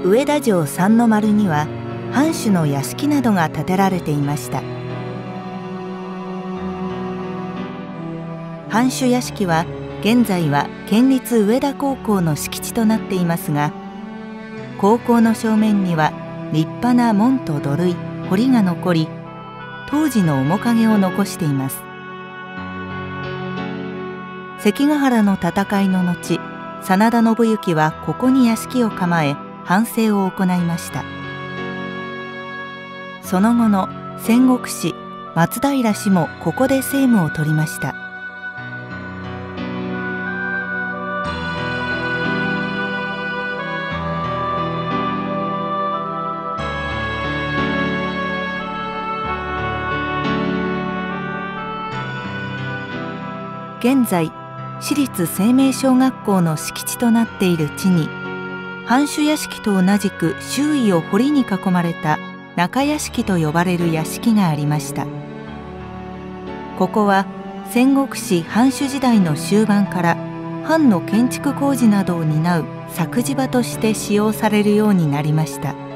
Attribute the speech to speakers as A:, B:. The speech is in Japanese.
A: 上田城三の丸には藩主の屋敷などが建てられていました。藩主屋敷は現在は県立上田高校の敷地となっていますが、高校の正面には立派な門と土塁、堀が残り、当時の面影を残しています。関ヶ原の戦いの後、真田信行はここに屋敷を構え藩政を行いました。その後の戦国史松平氏もここで政務を取りました。現在私立生命小学校の敷地となっている地に、藩主屋敷と同じく周囲を堀に囲まれた中屋敷と呼ばれる屋敷がありました。ここは戦国史藩主時代の終盤から藩の建築工事などを担う作事場として使用されるようになりました。